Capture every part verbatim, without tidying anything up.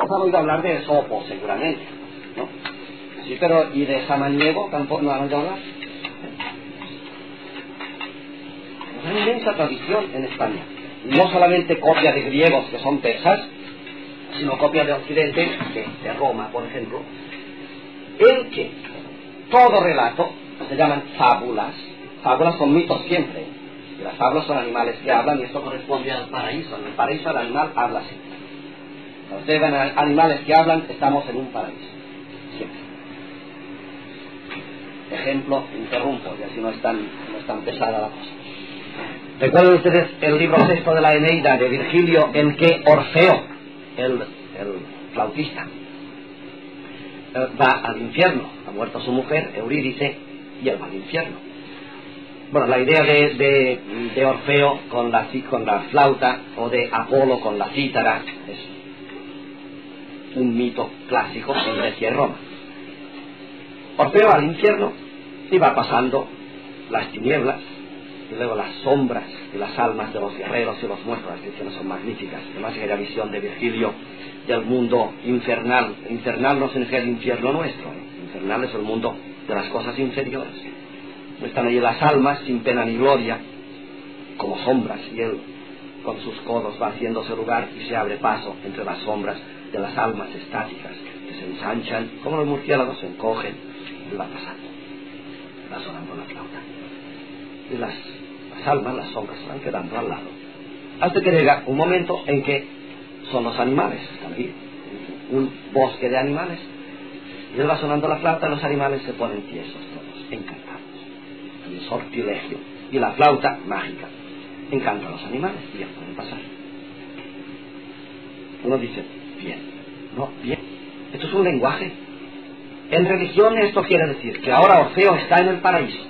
¿Has oído hablar de Esopo, seguramente? ¿No? Sí, pero ¿y de Samaniego tampoco no han oído hablar? Una inmensa tradición en España. No solamente copia de griegos que son persas, sino copia de Occidente, de, de Roma, por ejemplo, en que todo relato se llaman fábulas. Fábulas son mitos siempre. Y las fábulas son animales que hablan, y esto corresponde al paraíso. En el paraíso el animal habla siempre. Cuando ustedes ven animales que hablan, estamos en un paraíso. Siempre. Ejemplo, interrumpo, y así no es tan, no es tan pesada la cosa. ¿Recuerdan ustedes el libro sexto de la Eneida de Virgilio, en que Orfeo, el, el flautista, va al infierno? Ha muerto su mujer, Eurídice, y él va al infierno. Bueno, la idea de, de, de Orfeo con la, con la flauta, o de Apolo con la cítara, es un mito clásico en Grecia y Roma. Orfeo va al infierno y va pasando las tinieblas, y luego las sombras y las almas de los guerreros y los muertos. Las descripciones son magníficas. Además, aquella visión de Virgilio del mundo infernal. Infernal no significa el infierno nuestro, ¿eh? Infernal es el mundo de las cosas inferiores. Están allí las almas sin pena ni gloria, como sombras, y él con sus codos va haciéndose lugar y se abre paso entre las sombras de las almas estáticas que se ensanchan, como los murciélagos se encogen, y va pasando, va sonando la flauta. Y las, las almas, las sombras, se van quedando al lado, hasta que llega un momento en que son los animales, también un bosque de animales, y él va sonando la flauta, y los animales se ponen tiesos todos, encantados. Un sortilegio, y la flauta mágica encanta a los animales, y ya pueden pasar. Uno dice, bien, no, bien, esto es un lenguaje. En religión esto quiere decir que ahora Orfeo está en el paraíso.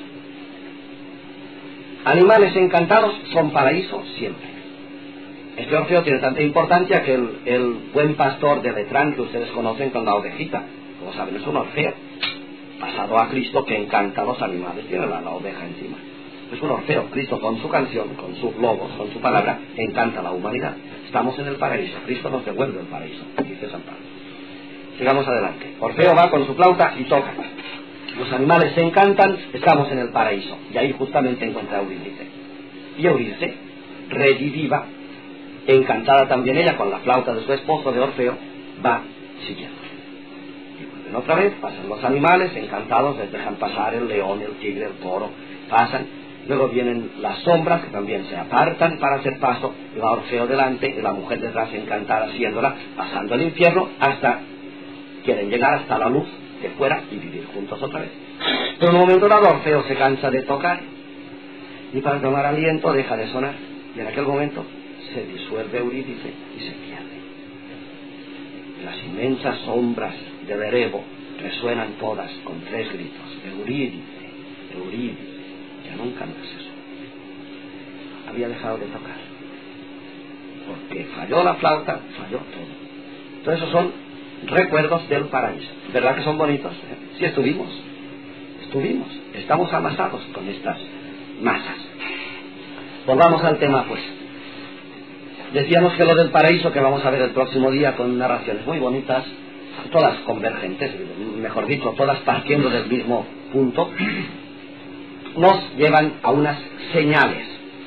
Animales encantados son paraíso siempre. Este Orfeo tiene tanta importancia que el, el buen pastor de Letrán, que ustedes conocen con la ovejita, como saben, es un Orfeo pasado a Cristo que encanta a los animales, tiene la, la oveja encima. Es un Orfeo. Cristo con su canción, con sus logos, con su palabra, encanta a la humanidad. Estamos en el paraíso. Cristo nos devuelve el paraíso, dice San Pablo. Sigamos adelante. Orfeo va con su flauta y toca. Los animales se encantan, estamos en el paraíso. Y ahí justamente encuentra a Eurídice. Y Eurídice, rediviva, encantada también ella con la flauta de su esposo, de Orfeo, va siguiendo. Otra vez pasan los animales encantados, les dejan pasar el león, el tigre, el toro, pasan. Luego vienen las sombras, que también se apartan para hacer paso, y va Orfeo delante y la mujer detrás encantada haciéndola, pasando el infierno, hasta quieren llegar hasta la luz de fuera y vivir juntos otra vez. Pero en un momento dado Orfeo se cansa de tocar, y para tomar aliento deja de sonar, y en aquel momento se disuelve Eurídice y se pierde. Las inmensas sombras del Erebo resuenan todas con tres gritos: Eurídice, Eurídice. Ya nunca más eso. Había dejado de tocar, porque falló la flauta, falló todo. Entonces esos son recuerdos del paraíso. ¿Verdad que son bonitos? ¿Eh? Sí, estuvimos, estuvimos, estamos amasados con estas masas. Volvamos al tema, pues. Decíamos que lo del paraíso, que vamos a ver el próximo día con narraciones muy bonitas, todas convergentes, mejor dicho, todas partiendo del mismo punto, nos llevan a unas señales.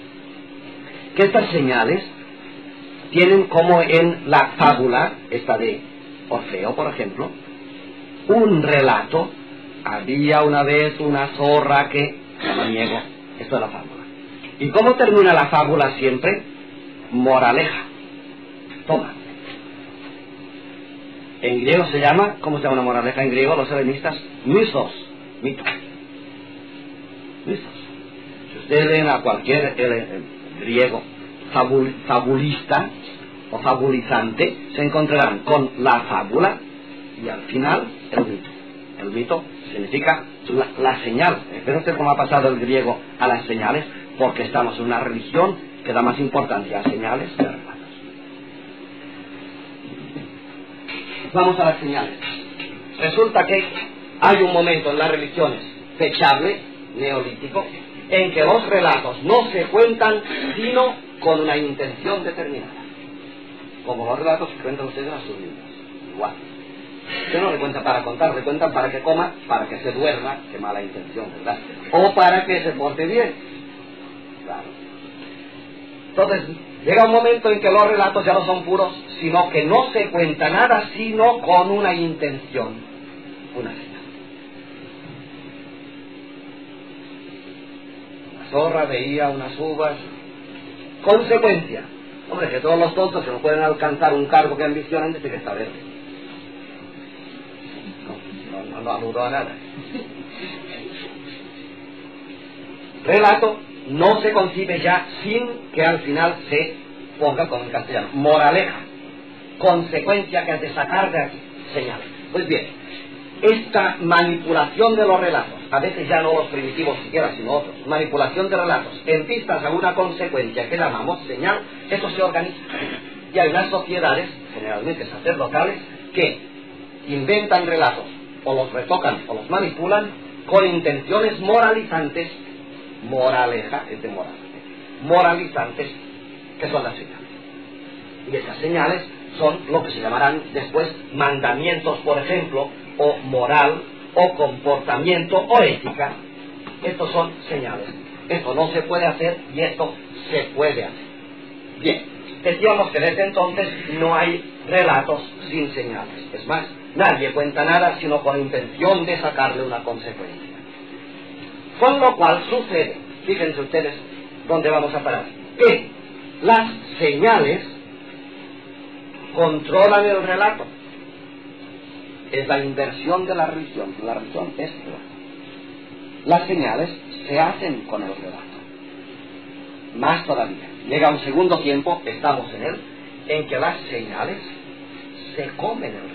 Que estas señales tienen, como en la fábula, esta de Orfeo, por ejemplo, un relato. Había una vez una zorra que... Samaniego, esto es la fábula. ¿Y cómo termina la fábula siempre? Moraleja. Toma. En griego se llama, ¿cómo se llama una moraleja en griego? Los helenistas, mythos, mito. Mythos. Si ustedes leen a cualquier el, el griego fabul, fabulista o fabulizante, se encontrarán con la fábula y al final el mito. El mito significa la, la señal. ¿Ven usted cómo ha pasado el griego a las señales? Porque estamos en una religión que da más importancia a señales que a relatos. Vamos a las señales. Resulta que hay un momento en las religiones fechable, neolítico, en que los relatos no se cuentan sino con una intención determinada. como los relatos que cuentan ustedes a sus niños. Igual. Usted no le cuenta para contar, le cuentan para que coma, para que se duerma, qué mala intención, ¿verdad? O para que se porte bien. Claro. Entonces, llega un momento en que los relatos ya no son puros, sino que no se cuenta nada sino con una intención, una señal. La zorra veía unas uvas. Consecuencia. Hombre, que todos los tontos que no pueden alcanzar un cargo que ambicionan, dice que está verde. No, no, no aludó a nada. Relato no se concibe ya sin que al final se ponga, como en castellano, moraleja, consecuencia que has de sacar de aquí, señales. Pues bien, esta manipulación de los relatos, a veces ya no los primitivos siquiera, sino otros, manipulación de relatos en vistas a una consecuencia que llamamos señal, eso se organiza. Y hay unas sociedades, generalmente sacerdotales, que inventan relatos, o los retocan, o los manipulan, con intenciones moralizantes, moraleja, es de moral, moralizantes, que son las señales. Y esas señales son lo que se llamarán después mandamientos, por ejemplo, o moral, o comportamiento, o ética. Estos son señales. Esto no se puede hacer y esto se puede hacer. Bien, decíamos que desde entonces no hay relatos sin señales. Es más, nadie cuenta nada sino con intención de sacarle una consecuencia. Con lo cual sucede, fíjense ustedes dónde vamos a parar, que las señales controlan el relato. Es la inversión de la religión. La religión es relato. Las señales se hacen con el relato. Más todavía, llega un segundo tiempo, estamos en él, en que las señales se comen el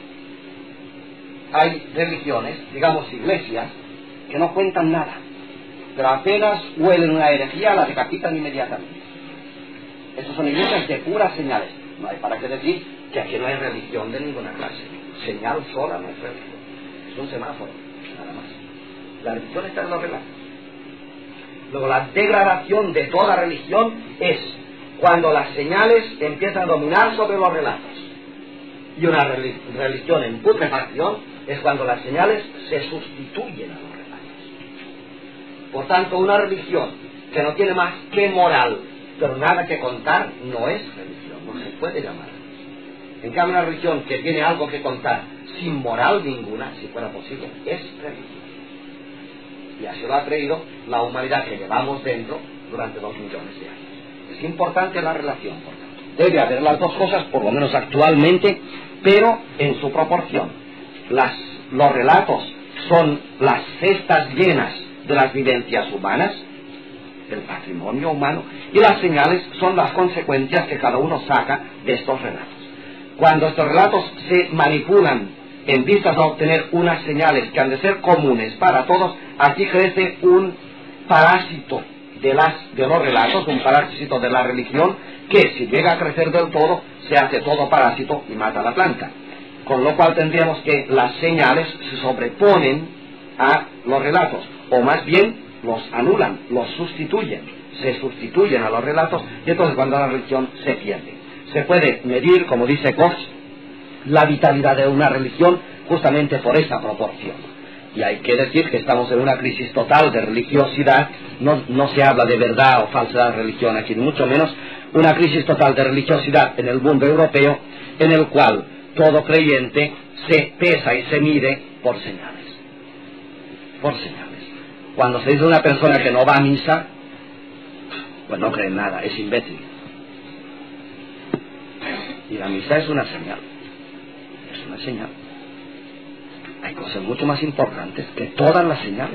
relato. Hay religiones, digamos iglesias, que no cuentan nada, pero apenas huelen una herejía, la decapitan inmediatamente. Estas son iglesias de puras señales. No hay para qué decir que aquí no hay religión de ninguna clase. Señal sola no es religión. Es un semáforo, nada más. La religión está en los relatos. Luego, la degradación de toda religión es cuando las señales empiezan a dominar sobre los relatos. Y una religión en putrefacción es cuando las señales se sustituyen a los relatos. Por tanto, una religión que no tiene más que moral, pero nada que contar, no es religión, no se puede llamar. En cambio, una religión que tiene algo que contar sin moral ninguna, si fuera posible, es religión. Y así lo ha creído la humanidad que llevamos dentro durante dos millones de años. Es importante la relación, por tanto. Debe haber las dos cosas, por lo menos actualmente, pero en su proporción. Las, los relatos son las cestas llenas de las vivencias humanas, del patrimonio humano, y las señales son las consecuencias que cada uno saca de estos relatos. Cuando estos relatos se manipulan en vistas a obtener unas señales que han de ser comunes para todos, aquí crece un parásito de, las, de los relatos, un parásito de la religión, que si llega a crecer del todo, se hace todo parásito y mata a la planta. Con lo cual tendríamos que las señales se sobreponen a los relatos, o más bien los anulan, los sustituyen, se sustituyen a los relatos, y entonces cuando la religión se pierde. Se puede medir, como dice Cox, la vitalidad de una religión justamente por esa proporción. Y hay que decir que estamos en una crisis total de religiosidad, no, no se habla de verdad o falsedad de religión aquí, ni mucho menos, una crisis total de religiosidad en el mundo europeo, en el cual todo creyente se pesa y se mide por señales. Por señales. Cuando se dice una persona que no va a misa, pues no cree en nada, es imbécil. Y la misa es una señal. Es una señal. Hay cosas mucho más importantes que todas las señales.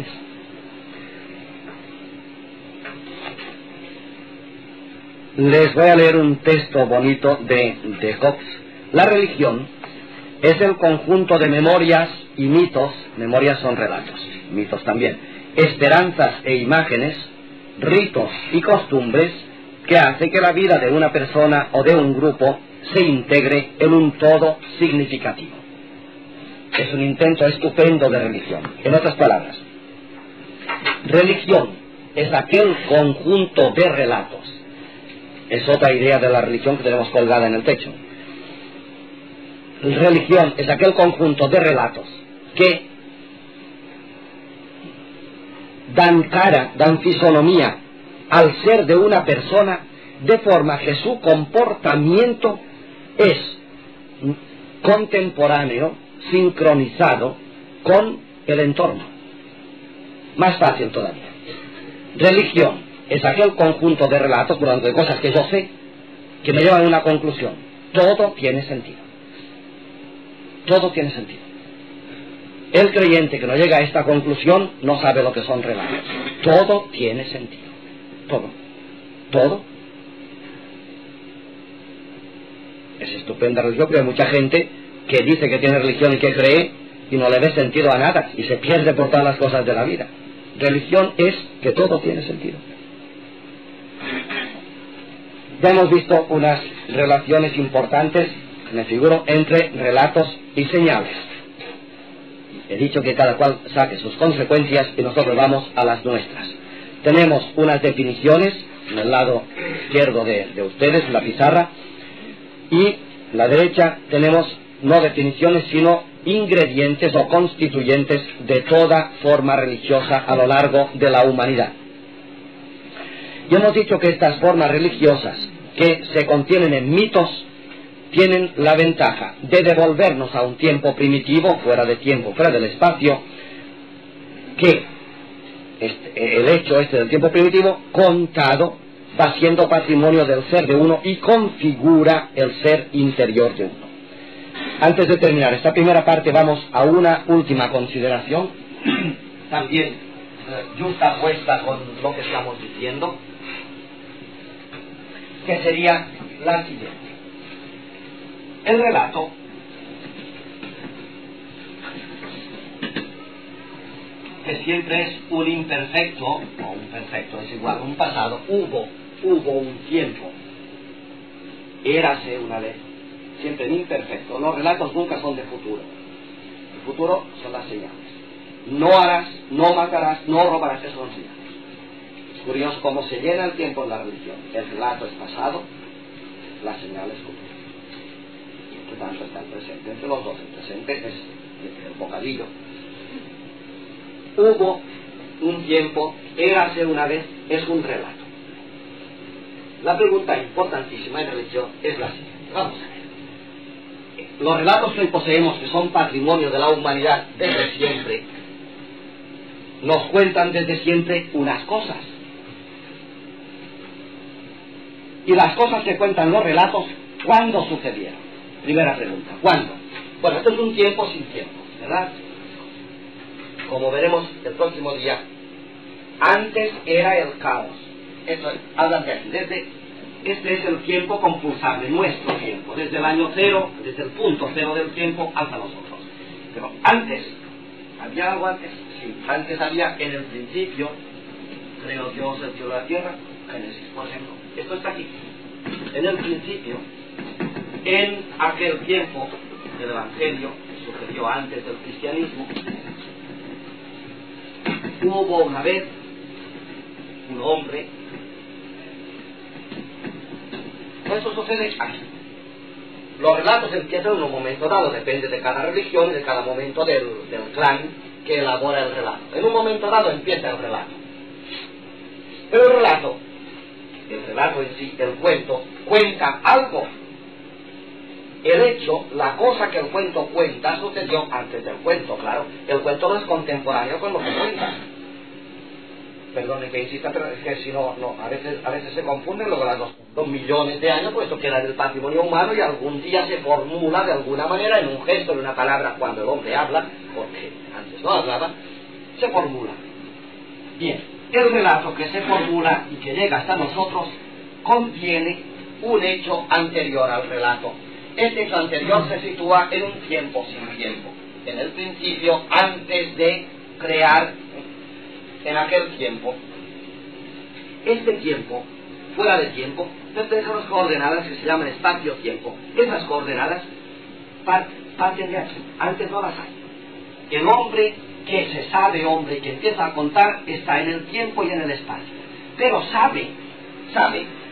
Les voy a leer un texto bonito de, de Cox. La religión es el conjunto de memorias y mitos, memorias son relatos, mitos también, esperanzas e imágenes, ritos y costumbres que hace que la vida de una persona o de un grupo se integre en un todo significativo. Es un intento estupendo de religión. En otras palabras, religión es aquel conjunto de relatos. Es otra idea de la religión que tenemos colgada en el techo. religión es aquel conjunto de relatos que dan cara, dan fisonomía al ser de una persona, de forma que su comportamiento es contemporáneo, sincronizado con el entorno. Más fácil todavía. Religión es aquel conjunto de relatos, por lo tanto, de cosas que yo sé, que me llevan a una conclusión. Todo tiene sentido. Todo tiene sentido. El creyente que no llega a esta conclusión no sabe lo que son relatos. Todo tiene sentido. Todo. Todo. Es estupenda religión, pero hay mucha gente que dice que tiene religión y que cree y no le ve sentido a nada y se pierde por todas las cosas de la vida. Religión es que todo tiene sentido. Ya hemos visto unas relaciones importantes, me figuro, entre relatos y señales. He dicho que cada cual saque sus consecuencias y nosotros vamos a las nuestras. Tenemos unas definiciones en el lado izquierdo de, de ustedes, en la pizarra, y en la derecha tenemos no definiciones, sino ingredientes o constituyentes de toda forma religiosa a lo largo de la humanidad. Y hemos dicho que estas formas religiosas que se contienen en mitos tienen la ventaja de devolvernos a un tiempo primitivo, fuera de tiempo, fuera del espacio, que este, el hecho este del tiempo primitivo, contado, va siendo patrimonio del ser de uno y configura el ser interior de uno. Antes de terminar esta primera parte, vamos a una última consideración, también eh, justapuesta con lo que estamos diciendo, que sería la siguiente. El relato que siempre es un imperfecto, o un perfecto, es igual, un pasado, hubo, hubo un tiempo, érase una vez, siempre en imperfecto. Los relatos nunca son de futuro. El futuro son las señales. No harás, no matarás, no robarás, eso son señales. Es curioso cómo se llena el tiempo en la religión. El relato es pasado, la señal es futuro. Y entre tanto está el presente. Entre los dos, el presente es el bocadillo. Hubo un tiempo, érase una vez, es un relato. La pregunta importantísima en religión es la siguiente. Vamos a ver. Los relatos que hoy poseemos, que son patrimonio de la humanidad desde siempre, nos cuentan desde siempre unas cosas. Y las cosas que cuentan los relatos, ¿cuándo sucedieron? Primera pregunta, ¿cuándo? Bueno, esto es un tiempo sin tiempo, ¿verdad? Como veremos el próximo día, antes era el caos. Esto es, hablan de aquí, desde, este es el tiempo compulsable, nuestro tiempo, desde el año cero, desde el punto cero del tiempo hasta nosotros. Pero antes, ¿había algo antes? Sí, antes había en el principio, creó Dios el cielo y la tierra, Génesis, por ejemplo. Esto está aquí. En el principio, en aquel tiempo del Evangelio, que sucedió antes del cristianismo, hubo una vez un hombre. Eso sucede aquí. Los relatos empiezan en un momento dado, depende de cada religión y de cada momento del, del clan que elabora el relato. En un momento dado empieza el relato. Pero el relato, el relato en sí, el cuento, cuenta algo. El hecho, la cosa que el cuento cuenta, sucedió antes del cuento, claro. El cuento no es contemporáneo con lo que cuenta. Perdone que insista, pero es que si no, no a veces a veces se confunden luego las dos, dos millones de años, pues esto queda del patrimonio humano y algún día se formula de alguna manera en un gesto, en una palabra, cuando el hombre habla, porque antes no hablaba, se formula. Bien, el relato que se formula y que llega hasta nosotros contiene un hecho anterior al relato. Este hecho anterior se sitúa en un tiempo sin tiempo, en el principio, antes de crear, en aquel tiempo. Este tiempo, fuera de tiempo, pertenece a las coordenadas que se llaman espacio-tiempo. Esas coordenadas parten de aquí, antes no las hay. El hombre que se sabe hombre y que empieza a contar está en el tiempo y en el espacio. Pero sabe, sabe,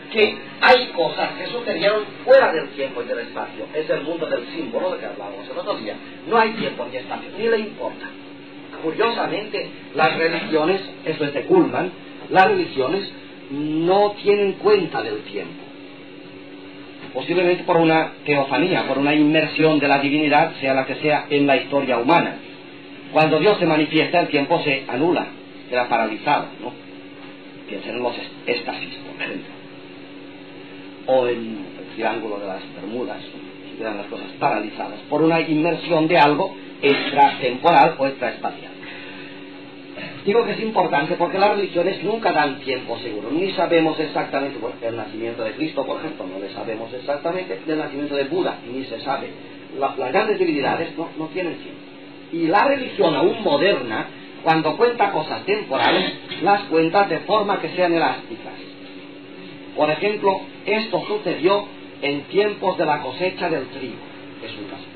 que hay cosas que sucedieron fuera del tiempo y del espacio. Es el mundo del símbolo de que hablábamos el otro día. No hay tiempo ni espacio, ni le importa. Curiosamente, las religiones, eso es de Kuhlman, las religiones no tienen cuenta del tiempo. Posiblemente por una teofanía, por una inmersión de la divinidad, sea la que sea, en la historia humana. Cuando Dios se manifiesta, el tiempo se anula, queda paralizado, ¿no? Piensen en los éxtasis, por ejemplo. O en el triángulo de las Bermudas, ¿no? Quedan las cosas paralizadas por una inmersión de algo extratemporal o extraespacial. Digo que es importante porque las religiones nunca dan tiempo seguro, ni sabemos exactamente, bueno, el nacimiento de Cristo, por ejemplo, no le sabemos exactamente, del nacimiento de Buda, ni se sabe. La, las grandes divinidades no, no tienen tiempo. Y la religión aún moderna, cuando cuenta cosas temporales, las cuenta de forma que sean elásticas. Por ejemplo, esto sucedió en tiempos de la cosecha del trigo. Es un caso.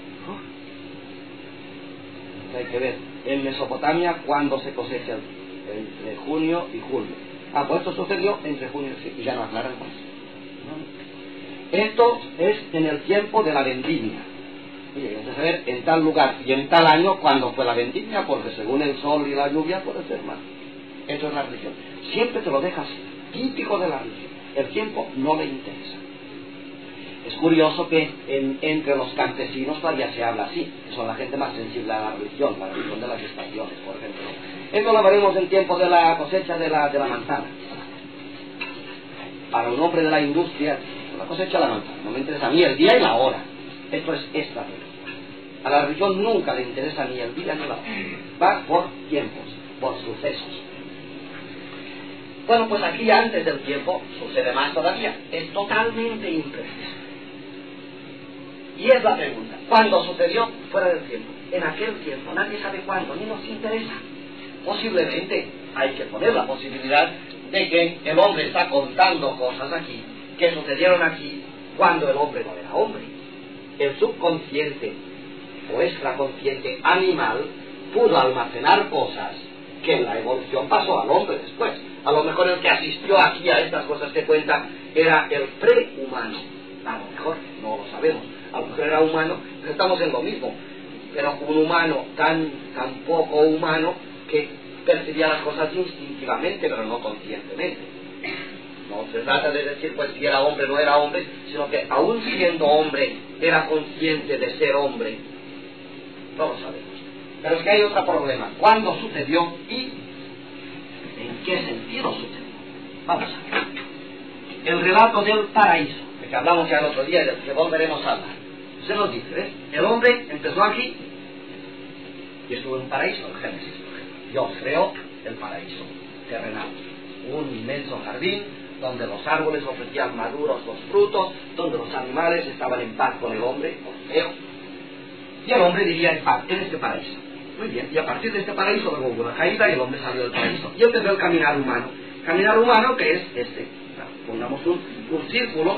¿Oh? Hay que ver, en Mesopotamia, cuando se cosecha el trigo, entre junio y julio. Ah, pues esto sucedió entre junio y julio, y ya no aclaran más. ¿No? Esto es en el tiempo de la vendimia. Y hay que saber en tal lugar y en tal año cuándo fue la vendimia, porque según el sol y la lluvia puede ser más. Esto es la religión. Siempre te lo dejas típico de la religión. El tiempo no le interesa. Es curioso que en, entre los campesinos todavía se habla así, que son la gente más sensible a la religión, la religión de las estaciones, por ejemplo. Esto lo veremos en tiempo de la cosecha de la, de la manzana. Para un hombre de la industria, la cosecha de la manzana, no me interesa ni el día y la hora. Esto es esta religión. A la religión nunca le interesa ni el día ni la hora. Va por tiempos, por sucesos. Bueno, pues aquí antes del tiempo sucede más todavía. Es totalmente impreciso. Y es la pregunta, ¿cuándo sucedió? Fuera del tiempo. En aquel tiempo nadie sabe cuándo, ni nos interesa. Posiblemente hay que poner la posibilidad de que el hombre está contando cosas aquí, que sucedieron aquí cuando el hombre no era hombre. El subconsciente o extraconsciente animal pudo almacenar cosas que en la evolución pasó al hombre después. A lo mejor el que asistió aquí a estas cosas que cuenta era el prehumano. A lo mejor, no lo sabemos. A lo mejor era humano, pero estamos en lo mismo. Pero un humano tan, tan poco humano que percibía las cosas instintivamente, pero no conscientemente. No se trata de decir, pues, si era hombre o no era hombre, sino que aún siendo hombre, era consciente de ser hombre. No lo sabemos. Pero es que hay otro problema. ¿Cuándo sucedió y en qué sentido sucedió? Vamos a ver. El relato del paraíso, de que hablamos ya el otro día y del que volveremos a hablar. Se nos dice, ¿ves? El hombre empezó aquí y estuvo en un paraíso, en Génesis. Dios creó el paraíso terrenal. Un inmenso jardín donde los árboles ofrecían maduros los frutos, donde los animales estaban en paz con el hombre, Orfeo. Y el hombre vivía en paz en este paraíso. Muy bien, y a partir de este paraíso luego hubo una caída y el hombre salió del paraíso. Y empezó el caminar humano. Caminar humano que es este. Pongamos un, un círculo.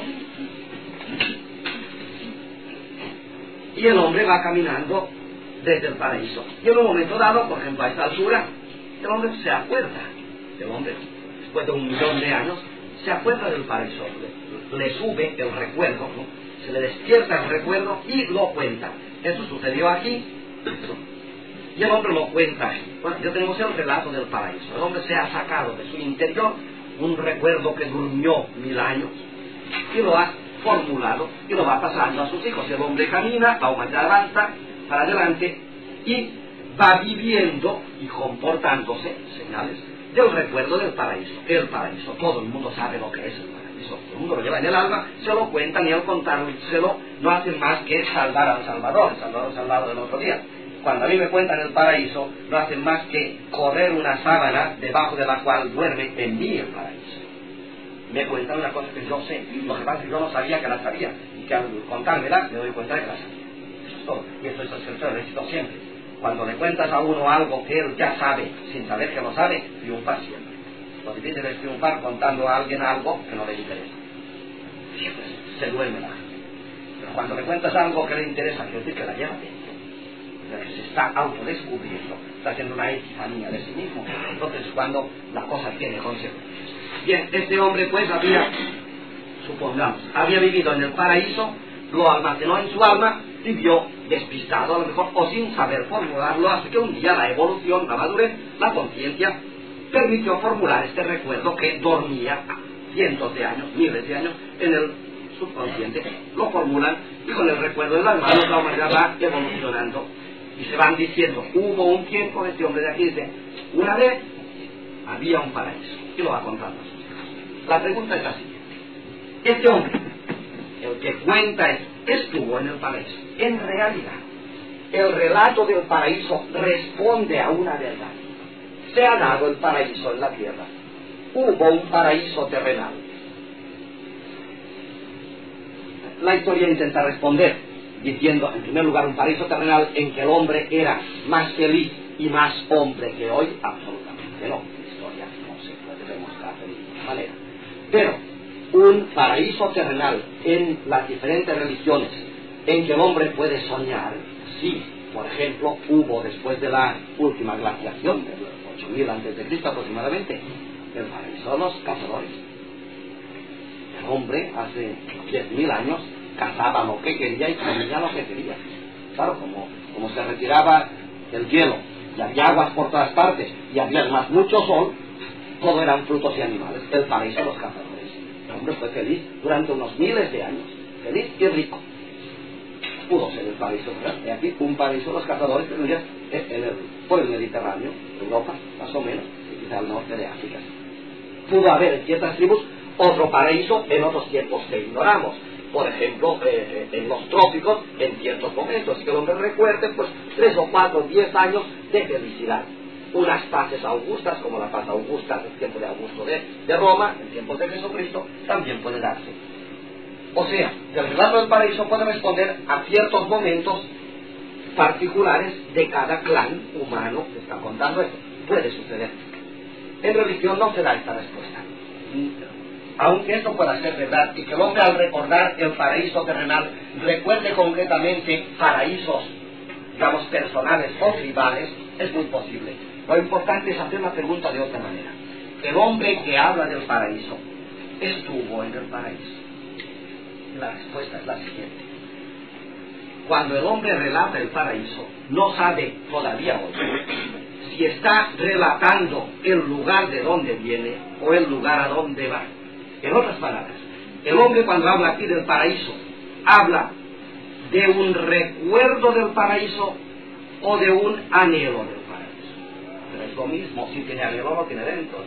Y el hombre va caminando desde el paraíso. Y en un momento dado, por ejemplo a esta altura, el hombre se acuerda. El hombre, después de un millón de años, se acuerda del paraíso. Le, le sube el recuerdo, ¿no? Se le despierta el recuerdo y lo cuenta. Eso sucedió aquí. Y el hombre lo cuenta. Bueno, ya tenemos el relato del paraíso. El hombre se ha sacado de su interior un recuerdo que durmió mil años y lo ha formulado y lo va pasando a sus hijos. El hombre camina, la humanidad avanza para adelante y va viviendo y comportándose, señales, del recuerdo del paraíso. El paraíso, todo el mundo sabe lo que es el paraíso. Todo el mundo lo lleva en el alma, se lo cuentan y al contárselo no hacen más que salvar al Salvador, el Salvador salvado del otro día. Cuando a mí me cuentan el paraíso, no hacen más que correr una sábana debajo de la cual duerme en mí el paraíso. Me cuentan una cosa que yo sé, lo que pasa es que yo no sabía que la sabía, y que al contármela me doy cuenta de que la sabía. Eso es todo, y eso es el tercer éxito siempre. Cuando le cuentas a uno algo que él ya sabe, sin saber que lo sabe, triunfa siempre. Lo difícil es triunfar contando a alguien algo que no le interesa. Siempre se duerme la gente. Pero cuando le cuentas algo que le interesa, quiere decir que la lleva dentro. Que se está autodescubriendo, está haciendo una epifanía de sí mismo. Entonces cuando la cosa tiene consecuencias. Bien, este hombre pues había supongamos, había vivido en el paraíso, lo almacenó en su alma, vivió despistado a lo mejor o sin saber formularlo, hasta que un día la evolución, la madurez, la conciencia permitió formular este recuerdo que dormía cientos de años, miles de años en el subconsciente. Lo formulan y con el recuerdo de las manos la humanidad va evolucionando y se van diciendo, hubo un tiempo, este hombre de aquí dice, una vez había un paraíso, y lo va contando. La pregunta es la siguiente: este hombre, el que cuenta esto, estuvo en el paraíso. En realidad, el relato del paraíso responde a una verdad. Se ha dado el paraíso en la tierra. Hubo un paraíso terrenal. La historia intenta responder diciendo, en primer lugar, un paraíso terrenal en que el hombre era más feliz y más hombre que hoy. Absolutamente no. La historia no se puede demostrar de ninguna manera. Pero un paraíso terrenal en las diferentes religiones en que el hombre puede soñar, sí. Por ejemplo, hubo después de la última glaciación, de ocho mil antes de Cristo aproximadamente, el paraíso de los cazadores. El hombre hace diez mil años cazaba lo que quería y comía lo que quería. Claro, como, como se retiraba el hielo y había aguas por todas partes y había además mucho sol, todo eran frutos y animales. El paraíso de los cazadores. El hombre fue feliz durante unos miles de años, feliz y rico. Pudo ser el paraíso, ¿verdad? Y aquí un paraíso de los cazadores, pero ya en el, por el Mediterráneo, Europa, más o menos, y quizá al norte de África. Pudo haber en ciertas tribus otro paraíso en otros tiempos que ignoramos. Por ejemplo, eh, en los trópicos, en ciertos momentos, que el hombre recuerde, pues, tres o cuatro, diez años de felicidad. Unas paces augustas, como la paz augusta del tiempo de Augusto de, de Roma, en tiempos de Jesucristo, también puede darse. O sea, que el relato del paraíso puede responder a ciertos momentos particulares de cada clan humano que está contando esto. Puede suceder. En religión no se da esta respuesta. Aunque esto pueda ser verdad y que el hombre, al recordar el paraíso terrenal, recuerde concretamente paraísos, digamos, personales o tribales, es muy posible. Lo importante es hacer la pregunta de otra manera. El hombre que habla del paraíso estuvo en el paraíso. La respuesta es la siguiente: cuando el hombre relata el paraíso, no sabe todavía hoy si está relatando el lugar de donde viene o el lugar a donde va. En otras palabras, el hombre, cuando habla aquí del paraíso, habla de un recuerdo del paraíso o de un anhelo del paraíso. Pero es lo mismo, si tiene anhelo no tiene dentro.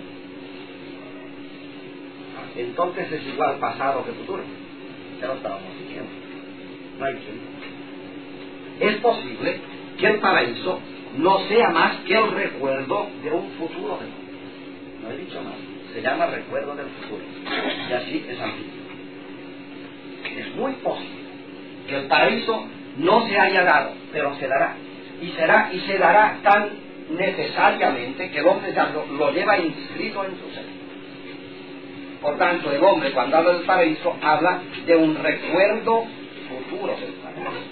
Entonces es igual pasado que futuro. Ya lo estábamos diciendo. No hay tiempo. Es posible que el paraíso no sea más que el recuerdo de un futuro del mundo. No he dicho más. Se llama recuerdo del futuro. Y así es antiguo. Es muy posible que el paraíso no se haya dado, pero se dará. Y será y se dará tan necesariamente que el hombre ya lo, lo lleva inscrito en su ser. Por tanto, el hombre, cuando habla del paraíso, habla de un recuerdo futuro del paraíso.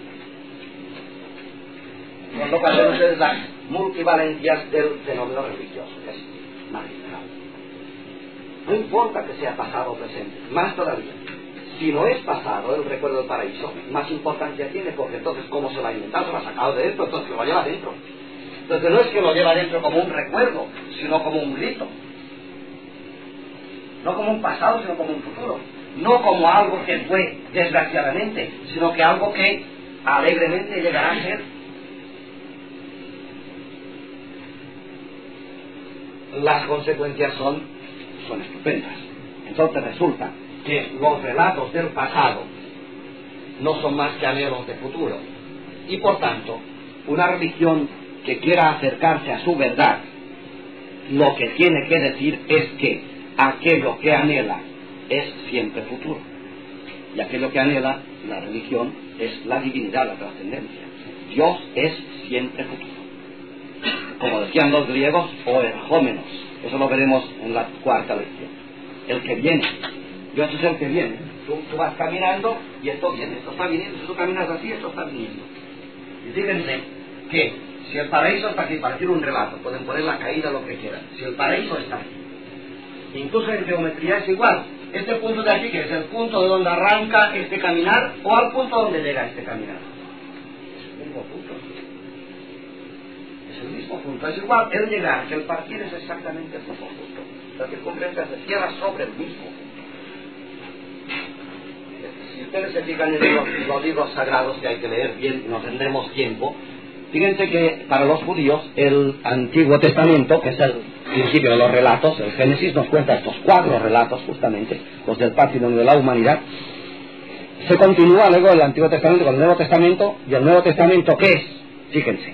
Con lo cual ustedes las multivalencias del fenómeno religioso, que es marginal. No importa que sea pasado o presente, más todavía. Si no es pasado el recuerdo del paraíso, más importancia tiene, porque entonces, ¿cómo se lo ha inventado? Se lo ha sacado de dentro, entonces lo lleva dentro. Entonces no es que lo lleva dentro como un recuerdo, sino como un grito. No como un pasado, sino como un futuro. No como algo que fue desgraciadamente, sino que algo que alegremente llegará a ser. Las consecuencias son, son estupendas. Entonces resulta que los relatos del pasado no son más que anhelos de futuro. Y por tanto, una religión que quiera acercarse a su verdad, lo que tiene que decir es que aquello que anhela es siempre futuro. Y aquello que anhela la religión es la divinidad, la trascendencia. Dios es siempre futuro. Como decían los griegos, o erjómenos. Eso lo veremos en la cuarta lección. El que viene. Dios es el que viene. Tú, tú vas caminando y esto viene, esto está viniendo. Si tú caminas así, esto está viniendo. Y fíjense que si el paraíso está aquí, para decir un relato, pueden poner la caída, lo que quieran. Si el paraíso está aquí, incluso en geometría es igual. este punto de aquí, que es el punto de donde arranca este caminar, o al punto donde llega este caminar. Es el mismo punto. Es el mismo punto. Es igual, el llegar que el partir es exactamente el mismo punto. La circunferencia se cierra sobre el mismo punto. Si ustedes se fijan en los, los libros sagrados que hay que leer bien, y no tendremos tiempo, fíjense que para los judíos el Antiguo Testamento, que es el principio de los relatos, el Génesis nos cuenta estos cuatro relatos justamente, los del Parthenon de la humanidad. Se continúa luego el Antiguo Testamento con el Nuevo Testamento, y el Nuevo Testamento, ¿qué es? Fíjense,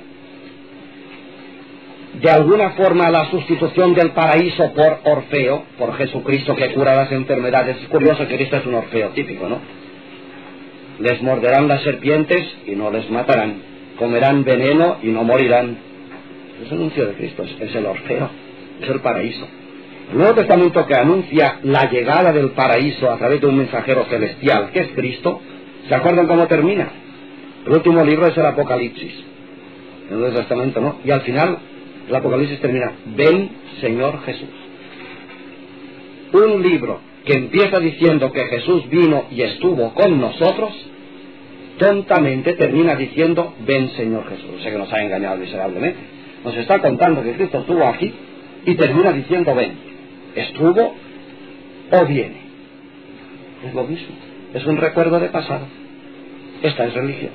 de alguna forma la sustitución del paraíso por Orfeo, por Jesucristo que cura las enfermedades. Es curioso que Cristo es un Orfeo típico, ¿no? Les morderán las serpientes y no les matarán, comerán veneno y no morirán. Es el anuncio de Cristo, es, es el Orfeo, es el paraíso. El Nuevo Testamento, que anuncia la llegada del paraíso a través de un mensajero celestial, que es Cristo, ¿se acuerdan cómo termina? El último libro es el Apocalipsis, el Nuevo Testamento, ¿no? Y al final el Apocalipsis termina, ven Señor Jesús. Un libro que empieza diciendo que Jesús vino y estuvo con nosotros, tontamente termina diciendo, ven Señor Jesús. O sea que nos ha engañado miserablemente. Nos está contando que Cristo estuvo aquí y termina diciendo, ven. ¿Estuvo o viene? Es lo mismo. Es un recuerdo de pasado. Esta es religión.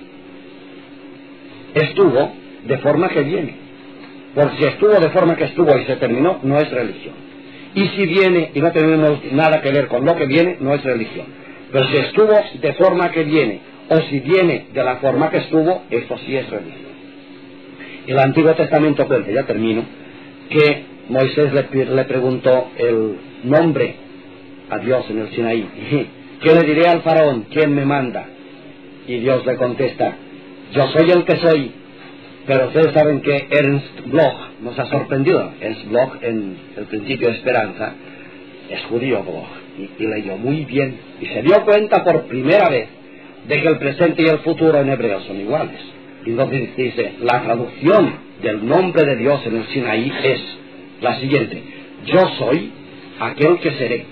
Estuvo de forma que viene. Porque si estuvo de forma que estuvo y se terminó, no es religión. Y si viene y no tenemos nada que ver con lo que viene, no es religión. Pero si estuvo de forma que viene, o si viene de la forma que estuvo, eso sí es religión. El Antiguo Testamento cuenta, ya termino, que Moisés le, le preguntó el nombre a Dios en el Sinaí. ¿Qué le diré al faraón? ¿Quién me manda? Y Dios le contesta, yo soy el que soy. Pero ustedes saben que Ernst Bloch nos ha sorprendido. Ernst Bloch, en el Principio de Esperanza, es judío Bloch, y, y leyó muy bien, y se dio cuenta por primera vez de que el presente y el futuro en hebreo son iguales. Y entonces dice, la traducción del nombre de Dios en el Sinaí es la siguiente, yo soy aquel que seré.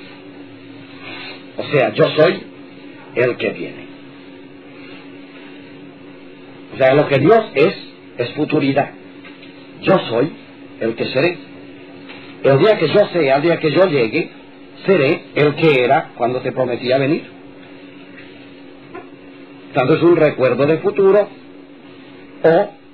O sea, yo soy el que viene. O sea, lo que Dios es, es futuridad. Yo soy el que seré. El día que yo sea, el día que yo llegue, seré el que era cuando te prometía venir. Tanto es un recuerdo de futuro o